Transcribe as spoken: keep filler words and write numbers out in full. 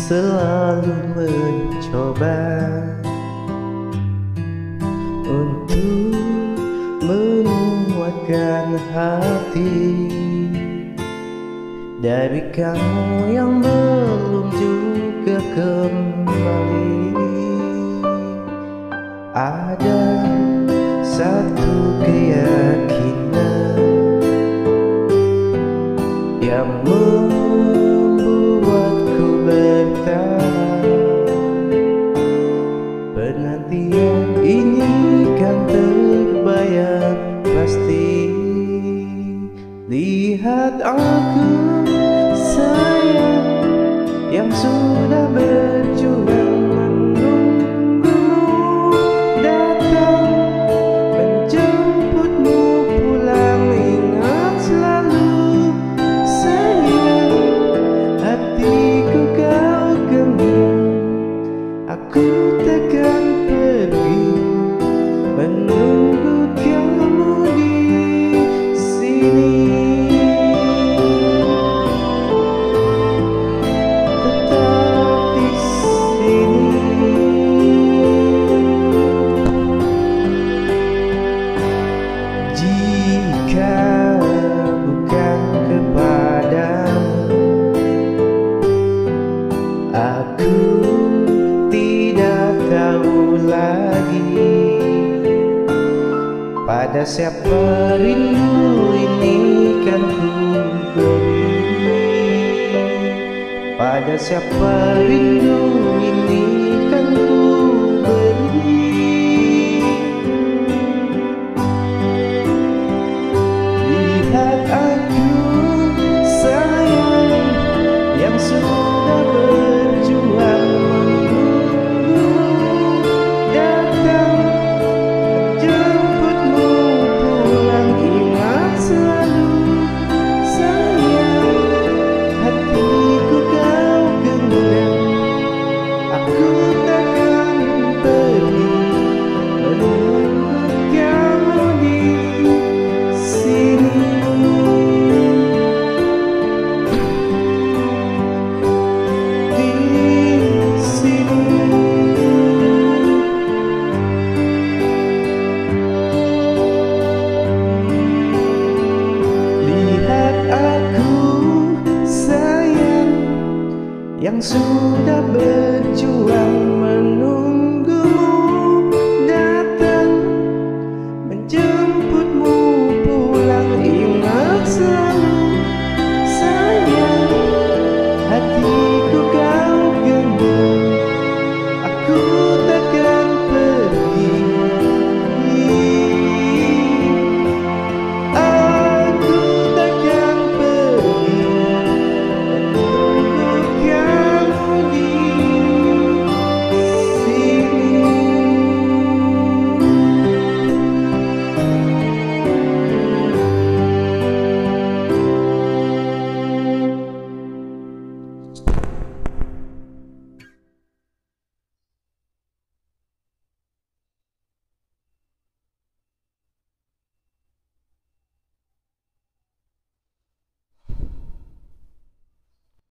selalu mencoba untuk menguatkan hati dari kamu yang belum juga kembali. Ada satu keyakinan yang membuatku bertahan. Penantian ini kan terbayar pasti. Lihat aku sayang yang sudah berjuang menunggumu datang menjemputmu pulang. Ingat selalu sayang, hatiku kau genggam. Aku takkan pergi menunggu kamu di sini. Jika bukan kepadamu, aku tidak tahu lagi pada siapa rindu ini kan ku beri. Pada siapa rindu ini kan ku beri. Lihat aku sayang yang sudah berjuang menunggumu datang menjemputmu pulang. Ingat selalu sayang, hatiku kau genggam. Aku takkan pergi menunggu kamu di sini. Yang sudah berjuang